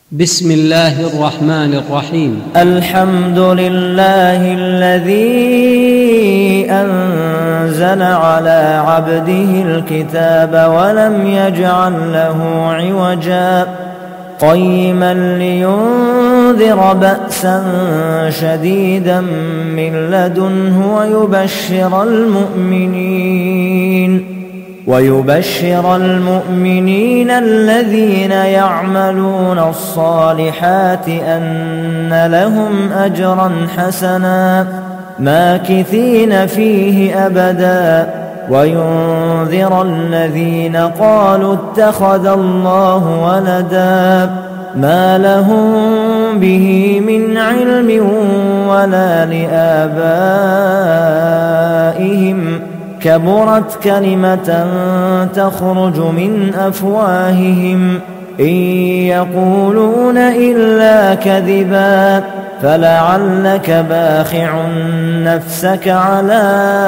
بسم الله الرحمن الرحيم. الحمد لله الذي أنزل على عبده الكتاب ولم يجعل له عوجا قيما لينذر بأسا شديدا من لدنه ويبشر المؤمنين الذين يعملون الصالحات أن لهم أجرا حسنا ماكثين فيه أبدا وينذر الذين قالوا اتخذ الله ولدا ما لهم به من علم ولا لآبائهم كبرت كلمة تخرج من أفواههم إن يقولون إلا كذبا فلعلك باخع نفسك على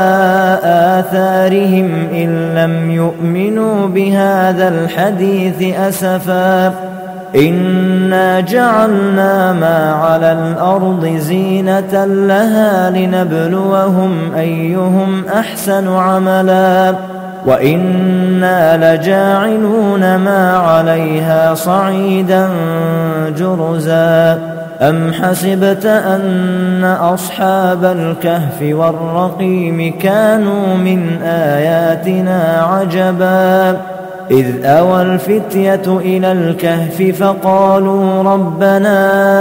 آثارهم إن لم يؤمنوا بهذا الحديث أسفا إنا جعلنا ما على الأرض زينة لها لنبلوهم أيهم أحسن عملا وإنا لجاعلون ما عليها صعيدا جرزا أم حسبت أن أصحاب الكهف والرقيم كانوا من آياتنا عجبا إذ أوى الفتية إلى الكهف فقالوا ربنا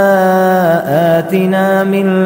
آتنا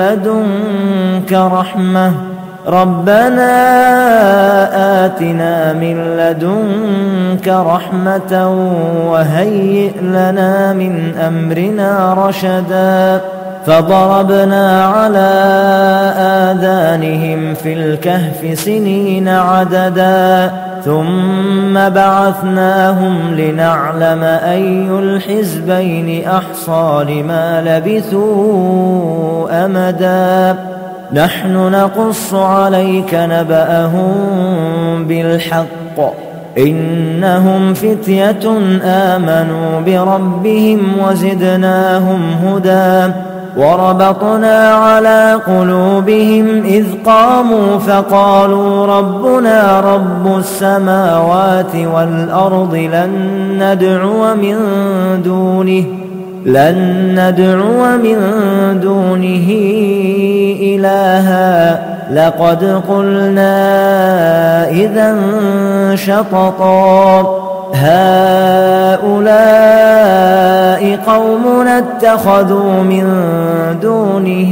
من لدنك رحمة وهيئ لنا من أمرنا رشدا فضربنا على آذانهم في الكهف سنين عددا ثم بعثناهم لنعلم أي الحزبين أحصى لما لبثوا أمدا نحن نقص عليك نبأهم بالحق إنهم فتية آمنوا بربهم وزدناهم هدى وربطنا على قلوبهم إذ قاموا فقالوا ربنا رب السماوات والأرض لن ندعو من دونه إلها لقد قلنا إذا شططا هؤلاء قومنا اتخذوا من دونه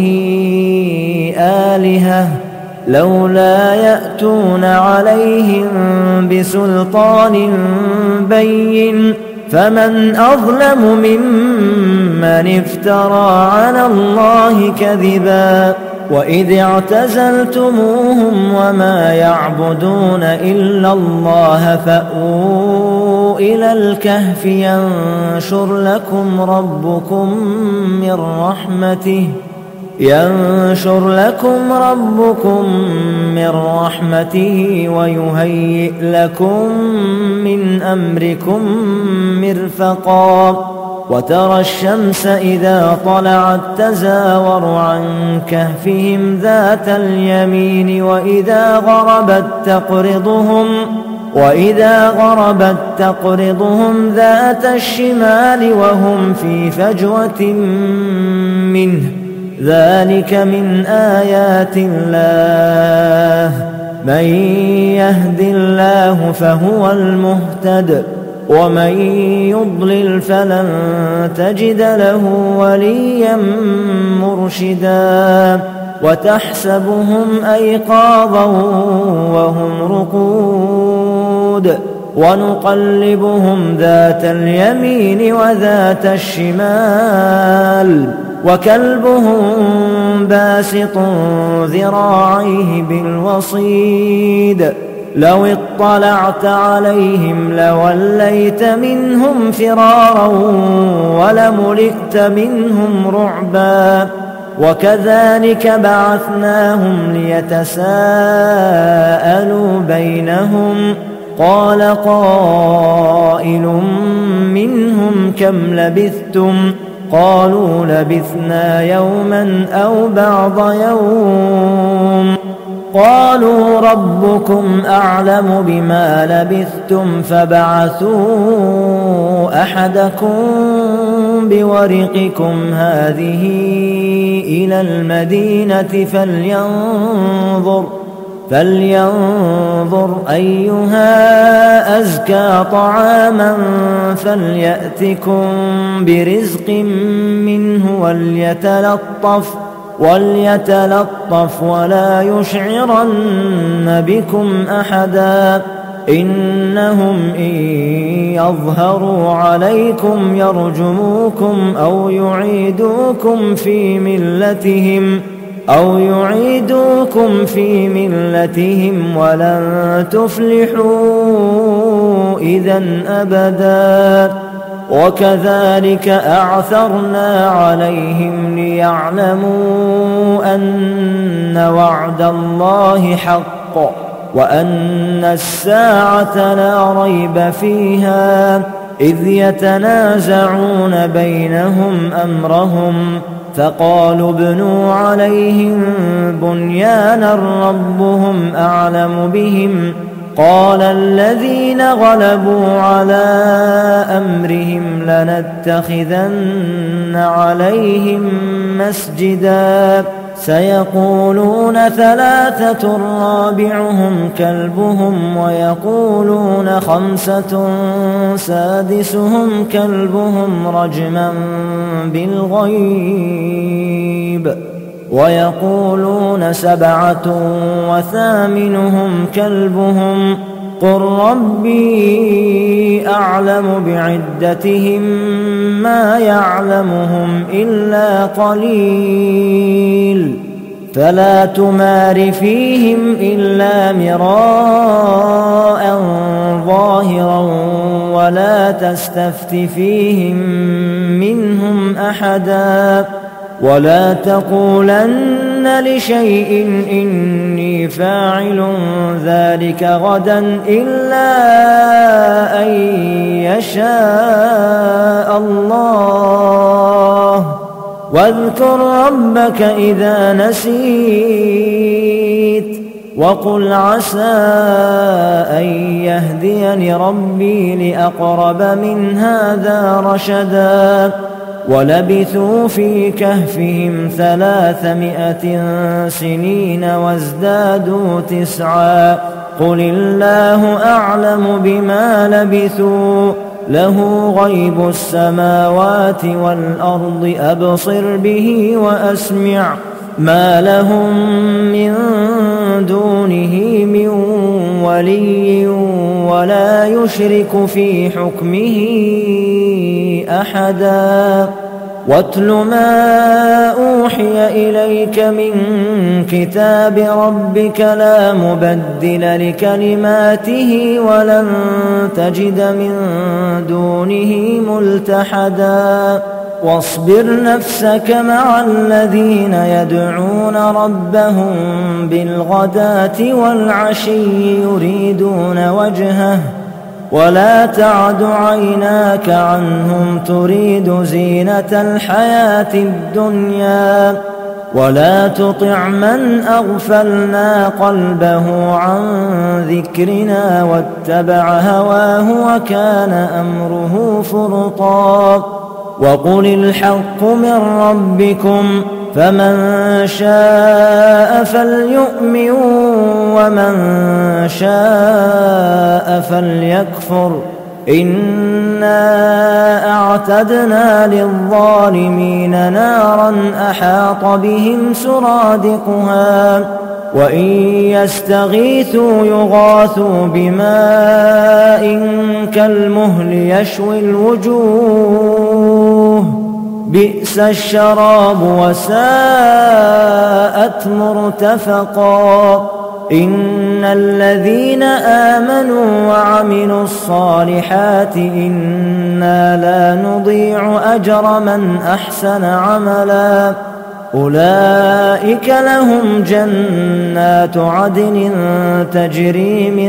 آلهة لولا يأتون عليهم بسلطان بين فمن أظلم ممن افترى على الله كذبا وإذ اعتزلتموهم وما يعبدون إلا الله فأووا إلى الكهف ينشر لكم ربكم من رحمته ويهيئ لكم من أمركم مرفقا وترى الشمس إذا طلعت تزاور عن كهفهم ذات اليمين وإذا غربت تقرضهم ذات الشمال وهم في فجوة منه ذلك من آيات الله من يهد الله فهو المهتد ومن يضلل فلن تجد له وليا مرشدا وتحسبهم أيقاظا وهم رقود ونقلبهم ذات اليمين وذات الشمال وكلبهم باسط ذراعيه بالوصيد لو اطلعت عليهم لوليت منهم فرارا ولملئت منهم رعبا وكذلك بعثناهم ليتساءلوا بينهم قال قائل منهم كم لبثتم قالوا لبثنا يوما أو بعض يوم قالوا ربكم أعلم بما لبثتم فابعثوا أحدكم بورقكم هذه إلى المدينة فلينظر أيها أزكى طعاما فليأتكم برزق منه وليتلطف ولا يشعرن بكم أحدا إنهم إن يظهروا عليكم يرجموكم أو يعيدوكم في ملتهم ولن تفلحوا إذا أبدا وكذلك أعثرنا عليهم ليعلموا أن وعد الله حق وأن الساعة لا ريب فيها إذ يتنازعون بينهم أمرهم فقالوا ابنوا عليهم بنيانا ربهم أعلم بهم قال الذين غلبوا على أمرهم لنتخذن عليهم مسجدا سيقولون ثلاثة رابعهم كلبهم ويقولون خمسة سادسهم كلبهم رجما بالغيب ويقولون سبعة وثامنهم كلبهم قل ربي أعلم بعدتهم ما يعلمهم إلا قليل فلا تمار فيهم إلا مراء ظاهرا ولا تستفت فيهم منهم أحدا ولا تقولن لشيء إني فاعل ذلك غدا إلا أن يشاء الله واذكر ربك إذا نسيت وقل عسى أن يهديني ربي لأقرب من هذا رشدا ولبثوا في كهفهم 300 سنين وازدادوا 9 قل الله أعلم بما لبثوا له غيب السماوات والأرض أبصر به وأسمع ما لهم من دونه من ولي ولا يشرك في حكمه أحدا واتل ما أوحي إليك من كتاب ربك لا مبدل لكلماته ولن تجد من دونه ملتحدا واصبر نفسك مع الذين يدعون ربهم بالغداة والعشي يريدون وجهه ولا تعد عيناك عنهم تريد زينة الحياة الدنيا ولا تطع من أغفلنا قلبه عن ذكرنا واتبع هواه وكان أمره فرطا وقل الحق من ربكم فمن شاء فليؤمن ومن شاء فليكفر إنا أعتدنا للظالمين نارا أحاط بهم سرادقها وإن يستغيثوا يغاثوا بماء كالمهل يشوي الوجوه بئس الشراب وساءت مرتفقا إن الذين آمنوا وعملوا الصالحات إنا لا نضيع أجر من أحسن عملا أولئك لهم جنات عدن تجري من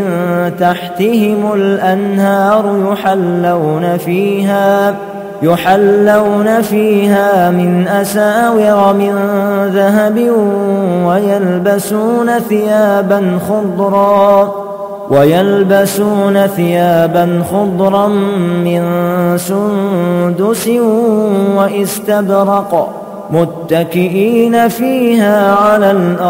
يحلون فيها من أساور من ذهب ويلبسون ثيابا خضرا من سندس واستبرق متكئين فيها على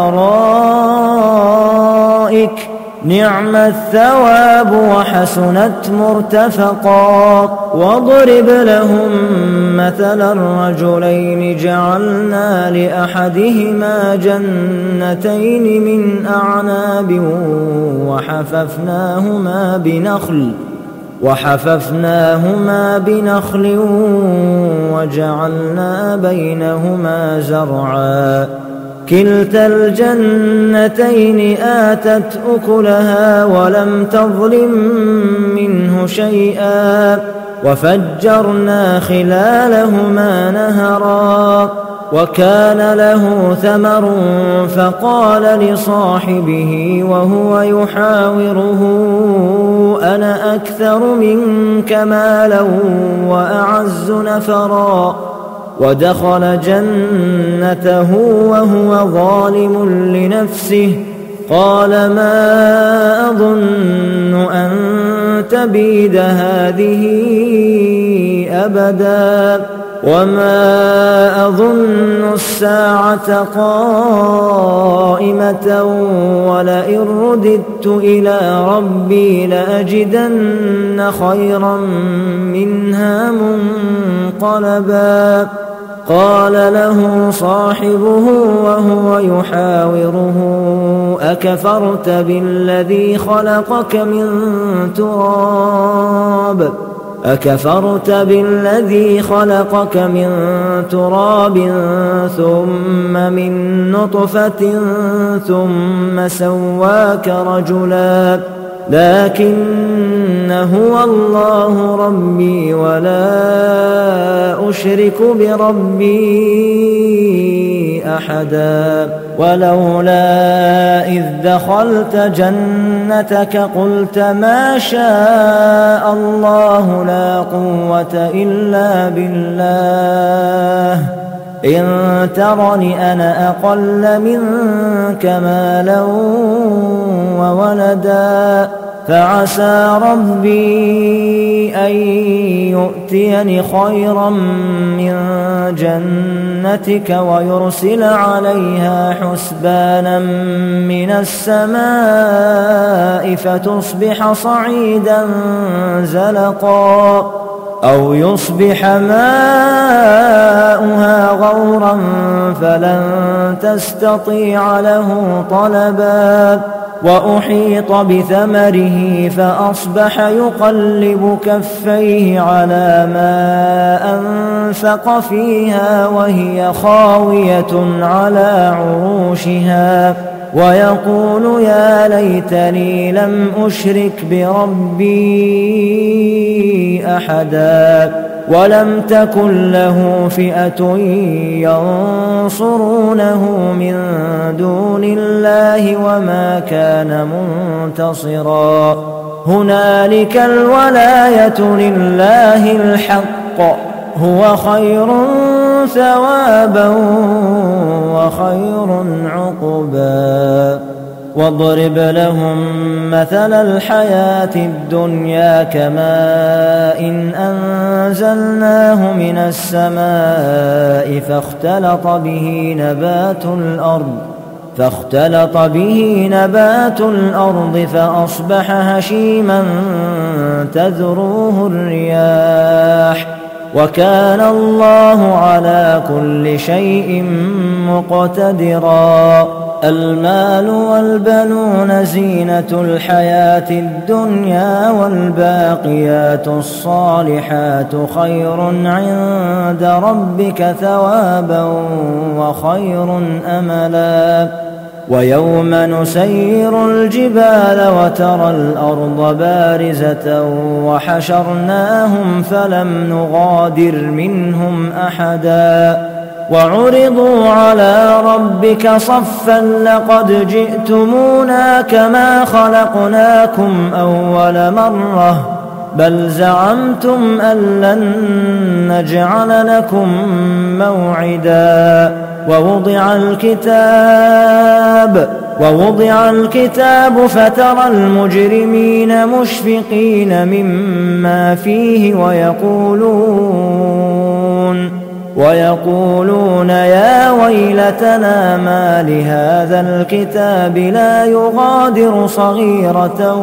الأرائك نعم الثواب وحسنت مرتفقا. واضرب لهم مثل الرجلين جعلنا لأحدهما جنتين من أعناب وحففناهما بنخل وجعلنا بينهما زرعا كلتا الجنتين آتت أكلها ولم تظلم منه شيئا وفجرنا خلالهما نهرا. وكان له ثمر فقال لصاحبه وهو يحاوره أنا أكثر منك مالا وأعز نفرا. ودخل جنته وهو ظالم لنفسه قال ما أظن أن تبيد هذه أبدا وما أظن الساعة قائمة ولئن رددت إلى ربي لأجدن خيرا منها منقلبا. قال له صاحبه وهو يحاوره أكفرت بالذي خلقك من تراب ثم من نطفة ثم سواك رجلا لكن هو الله ربي ولا أشرك بربي أحدا. ولولا إذ دخلت جنتك قلت ما شاء الله لا قوة إلا بالله إن ترني أنا أقل منك مالا وولدا فعسى ربي أن يؤتيني خيرا من جنتك ويرسل عليها حسبانا من السماء فتصبح صعيدا زلقا أو يصبح ماؤها غورا فلن تستطيع له طلبا. وأحيط بثمره فأصبح يقلب كفيه على ما أنفق فيها وهي خاوية على عروشها ويقول يا ليتني لم أشرك بربي أحدا. ولم تكن له فئة ينصرونه من دون الله وما كان منتصرا. هنالك الولاية لله الحق هو خير ثوابا وخير عقبا. واضرب لهم مثل الحياة الدنيا كماء إن أنزلناه من السماء فاختلط به نبات الأرض فأصبح هشيما تذروه الرياح وكان الله على كل شيء مقتدرا. المال والبنون زينة الحياة الدنيا والباقيات الصالحات خير عند ربك ثوابا وخير أملا. ويوم نسير الجبال وترى الأرض بارزة وحشرناهم فلم نغادر منهم أحدا وعرضوا على ربك صفا لقد جئتمونا كما خلقناكم أول مرة بل زعمتم أن لن نجعل لكم موعدا ووضع الكتاب فترى المجرمين مشفقين مما فيه ويقولون يا ويلتنا ما لهذا الكتاب لا يغادر صغيرة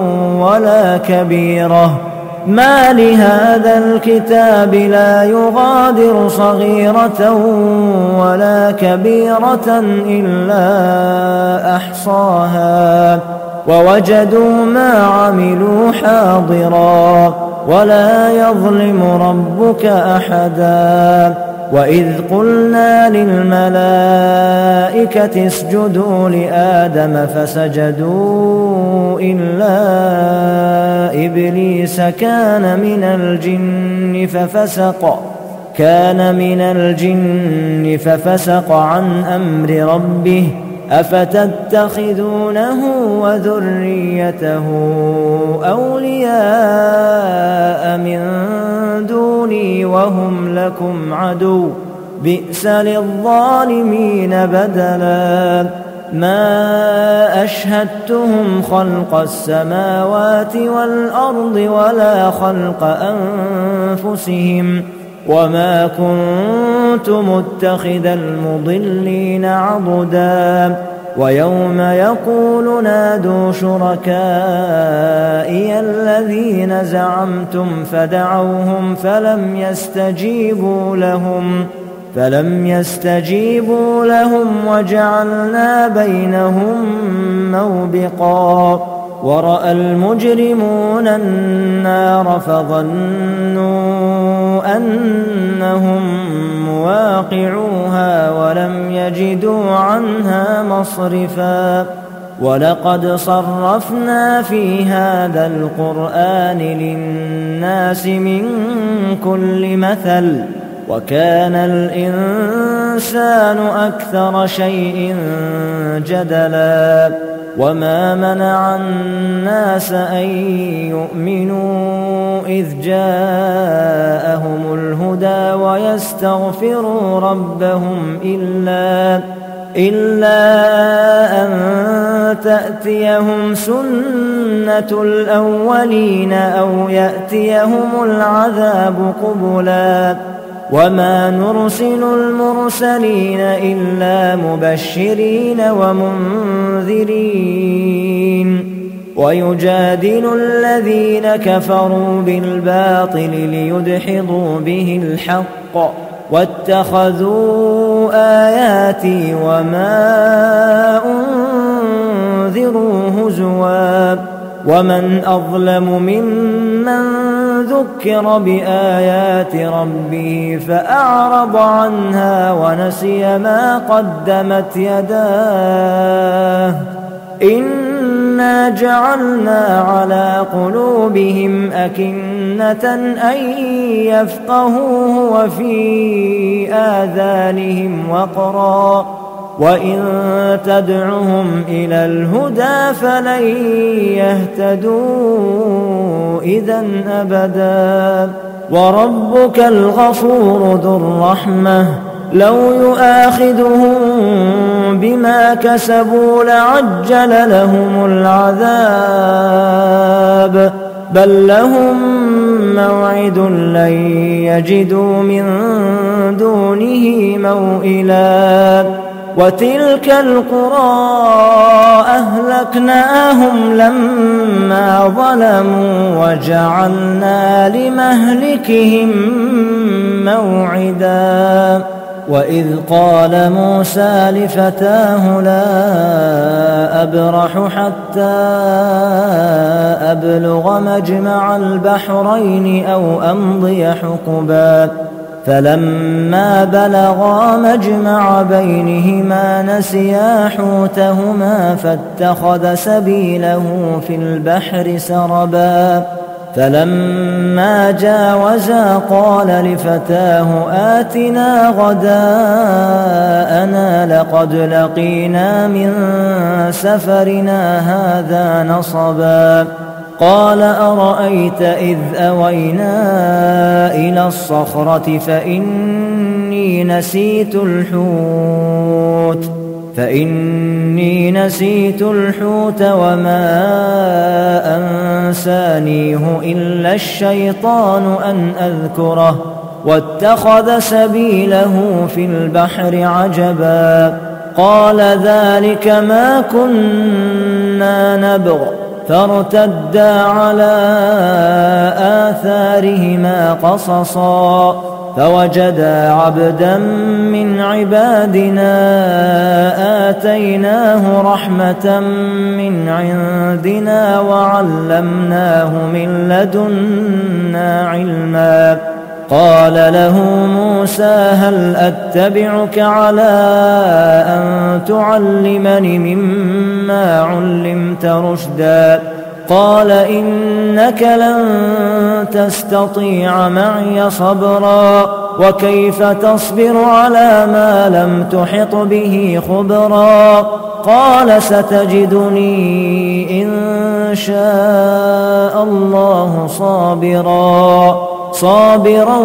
ولا كبيرة إلا أحصاها ووجدوا ما عملوا حاضرا ولا يظلم ربك أحدا وإذ قلنا للملائكة اسجدوا لآدم فسجدوا إلا إبليس كان من الجن ففسق عن أمر ربه أفتتخذونه وذريته أولياء من دوني وهم لكم عدو بئس للظالمين بدلا ما أشهدتهم خلق السماوات والأرض ولا خلق أنفسهم وما كنت متخذ المضلين عضدا ويوم يقول نادوا شركائي الذين زعمتم فدعوهم فلم يستجيبوا لهم وجعلنا بينهم موبقا ورأى المجرمون النار فظنوا أنهم مواقعوها ولم يجدوا عنها مصرفا ولقد صرفنا في هذا القرآن للناس من كل مثل وكان الإنسان أكثر شيء جدلا وما منع الناس أن يؤمنوا إذ جاءهم الهدى ويستغفروا ربهم إلا أن تأتيهم سنة الأولين أو يأتيهم العذاب قبلا وما نرسل المرسلين إلا مبشرين ومنذرين ويجادل الذين كفروا بالباطل ليدحضوا به الحق واتخذوا آياتي وما أنذروا هزوا ومن أظلم ممن ذكر بآيات ربه فأعرض عنها ونسي ما قدمت يداه إنا جعلنا على قلوبهم أكنة أن يفقهوه وفي آذانهم وقرا وإن تدعهم إلى الهدى فلن يهتدوا إذا أبدا وربك الغفور ذو الرحمة لو يؤاخذهم بما كسبوا لعجل لهم العذاب بل لهم موعد لن يجدوا من دونه موئلا وتلك القرى أهلكناهم لما ظلموا وجعلنا لمهلكهم موعدا وإذ قال موسى لفتاه لا أبرح حتى أبلغ مجمع البحرين أو أمضي حقبا فلما بلغا مجمع بينهما نسيا حوتهما فاتخذ سبيله في البحر سربا فلما جاوزا قال لفتاه آتنا غداءنا لقد لقينا من سفرنا هذا نصبا قال أرأيت إذ أوينا إلى الصخرة فإني نسيت الحوت وما أنسانيه إلا الشيطان أن أذكره واتخذ سبيله في البحر عجبا قال ذلك ما كنا نبغ فارتدا على آثارهما قصصا فوجدا عبدا من عبادنا آتيناه رحمة من عندنا وعلمناه من لدنا علما قال له موسى هل أتبعك على أن تعلمني مما علمت رشدا قال إنك لن تستطيع معي صبرا وكيف تصبر على ما لم تحط به خبرا قال ستجدني إن شاء الله صابرا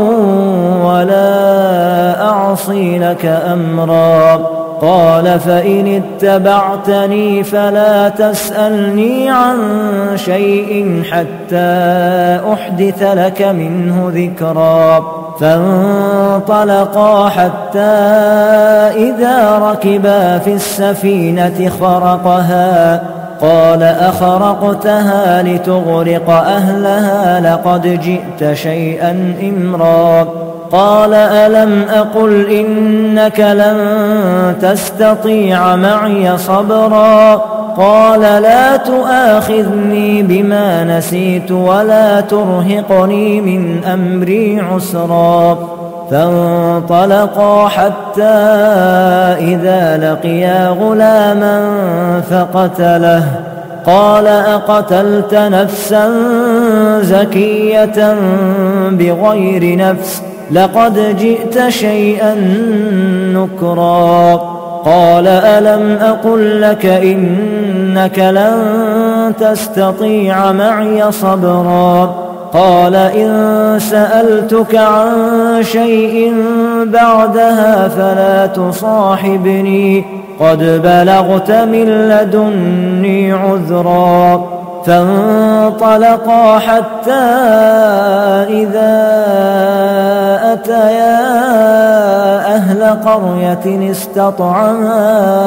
ولا أعصي لك أمرا قال فإن اتبعتني فلا تسألني عن شيء حتى أحدث لك منه ذكرا فانطلقا حتى إذا ركبا في السفينة خرقها قال أخرقتها لتغرق أهلها لقد جئت شيئا إمرا قال ألم أقل إنك لن تستطيع معي صبرا قال لا تؤاخذني بما نسيت ولا ترهقني من أمري عسرا فانطلقا حتى إذا لقيا غلاما فقتله قال أقتلت نفسا زكية بغير نفس لقد جئت شيئا نكرا قال ألم أقل لك إنك لن تستطيع معي صبرا قال إن سألتك عن شيء بعدها فلا تصاحبني قد بلغت من لدني عذرا فانطلقا حتى إذا أتيا أهل قرية استطعما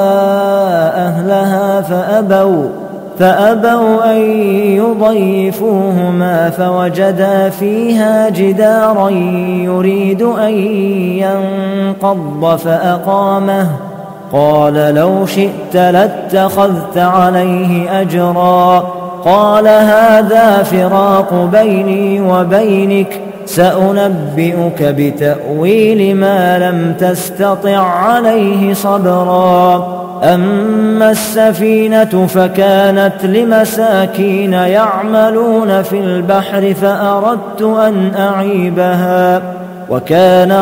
أهلها فأبوا أن يضيفوهما فوجدا فيها جدارا يريد أن ينقض فأقامه قال لو شئت لاتخذت عليه أجرا قال هذا فراق بيني وبينك سأنبئك بتأويل ما لم تستطع عليه صبرا أما السفينة فكانت لمساكين يعملون في البحر فأردت أن أعيبها وكان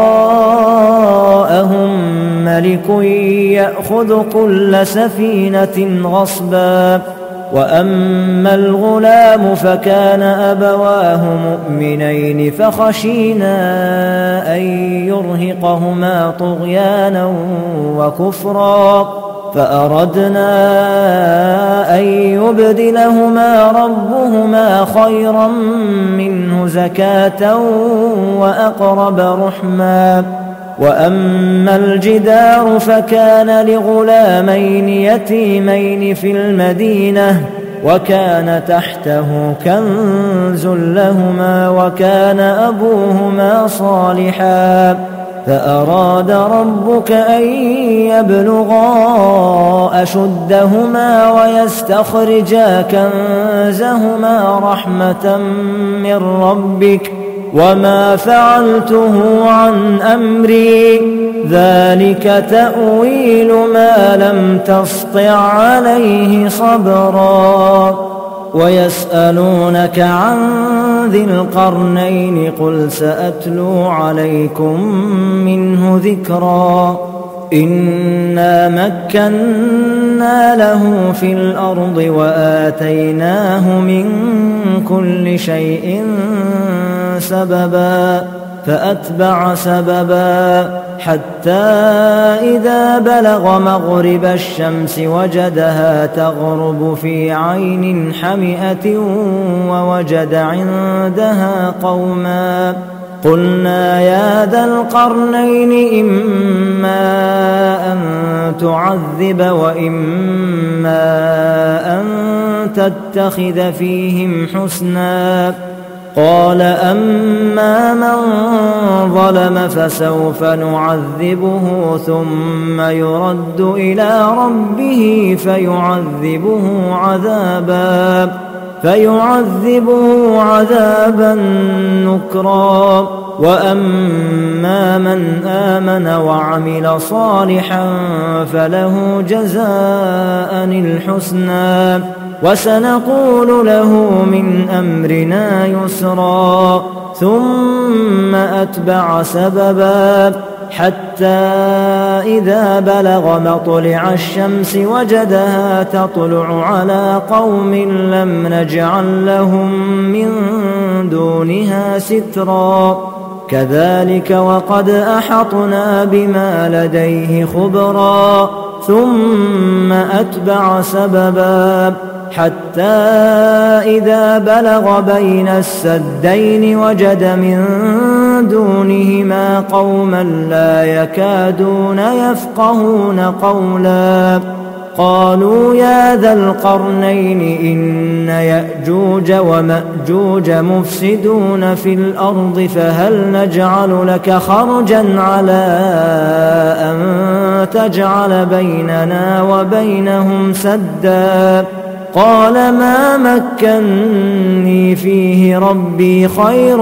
وراءهم ملك يأخذ كل سفينة غصبا وأما الغلام فكان أبواه مؤمنين فخشينا أن يرهقهما طغيانا وكفرا فأردنا أن يبدلهما ربهما خيرا منه زكاة وأقرب رحما وأما الجدار فكان لغلامين يتيمين في المدينة وكان تحته كنز لهما وكان أبوهما صالحا فأراد ربك أن يبلغا أشدهما ويستخرجا كنزهما رحمة من ربك وما فعلته عن أمري ذلك تأويل ما لم تسطع عليه صبرا ويسألونك عن ذي القرنين قل سأتلو عليكم منه ذكرا إنا مكنا له في الأرض وآتيناه من كل شيء سببا فأتبع سببا حتى إذا بلغ مغرب الشمس وجدها تغرب في عين حمئة ووجد عندها قوما قلنا يا ذا القرنين إما أن تعذب وإما أن تتخذ فيهم حسنا قال أما من ظلم فسوف نعذبه ثم يرد إلى ربه فيعذبه عذابا نكرا وأما من آمن وعمل صالحا فله جزاء الحسنى وسنقول له من أمرنا يسرا ثم أتبع سببا حتى إذا بلغ مطلع الشمس وجدها تطلع على قوم لم نجعل لهم من دونها سترا كذلك وقد أحطنا بما لديه خبرا ثم أتبع سببا حتى إذا بلغ بين السدين وجد من دونهما قوما لا يكادون يفقهون قولا قالوا يا ذا القرنين إن يأجوج ومأجوج مفسدون في الأرض فهل نجعل لك خرجا على أن تجعل بيننا وبينهم سدا قال ما مكني فيه ربي خير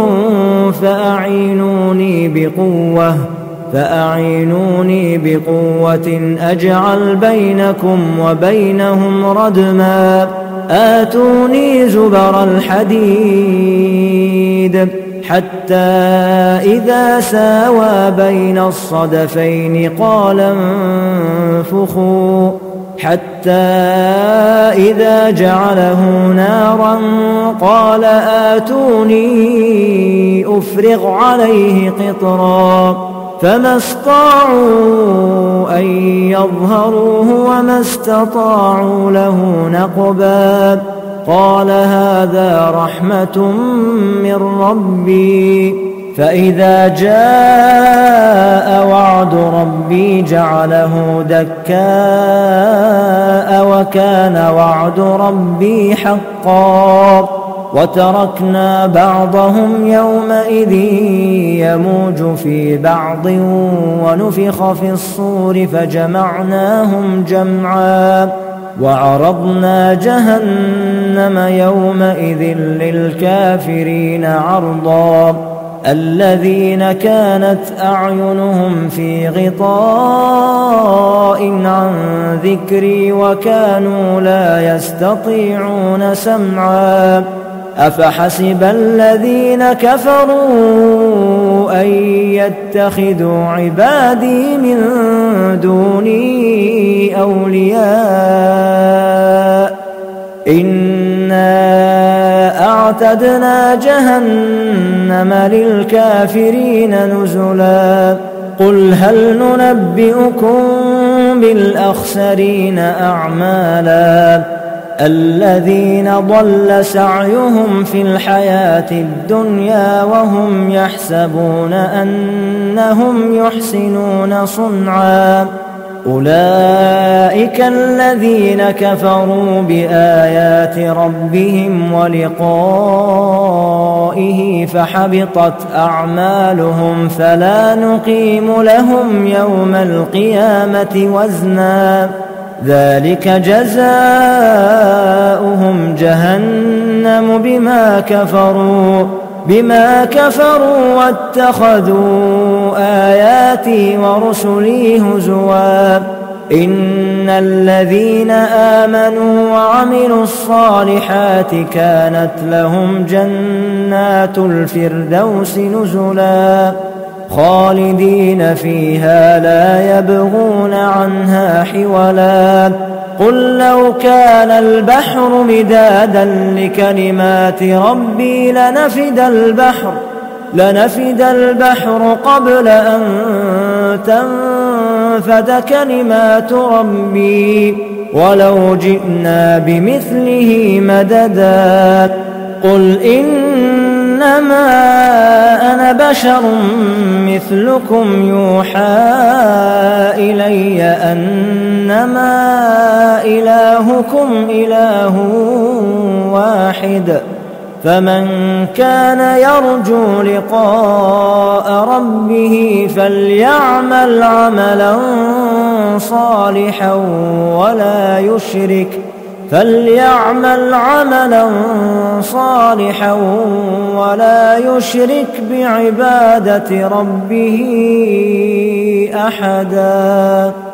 فأعينوني بقوة أجعل بينكم وبينهم ردما آتوني زبر الحديد حتى إذا ساوى بين الصدفين قال انفخوا حتى إذا جعله نارا قال آتوني أفرغ عليه قطرا فما استطاعوا أن يظهروه وما استطاعوا له نقبا قال هذا رحمة من ربي فإذا جاء وعد ربي جعله دكاء وكان وعد ربي حقا وتركنا بعضهم يومئذ يموج في بعض ونفخ في الصور فجمعناهم جمعا وعرضنا جهنم يومئذ للكافرين عرضا الذين كانت أعينهم في غطاء عن ذكري وكانوا لا يستطيعون سمعا أفحسب الذين كفروا أن يتخذوا عبادي من دوني أولياء إنا أعتدنا جهنم للكافرين نزلا قل هل ننبئكم بالأخسرين أعمالا الذين ضل سعيهم في الحياة الدنيا وهم يحسبون أنهم يحسنون صنعا أولئك الذين كفروا بآيات ربهم ولقائه فحبطت أعمالهم فلا نقيم لهم يوم القيامة وزنا ذلك جزاؤهم جهنم بما كفروا واتخذوا آياتي ورسلي هزوا إن الذين آمنوا وعملوا الصالحات كانت لهم جنات الفردوس نزلا خالدين فيها لا يبغون عنها حولا قل لو كان البحر مدادا لكلمات ربي لنفد البحر قبل أن تنفد كلمات ربي ولو جئنا بمثله مددا قل إنما أنا بشر مثلكم يوحى إلي أنما إلهكم إله واحد فمن كان يرجو لقاء ربه فليعمل عملا صالحا ولا يشرك بعبادة ربه أحدا.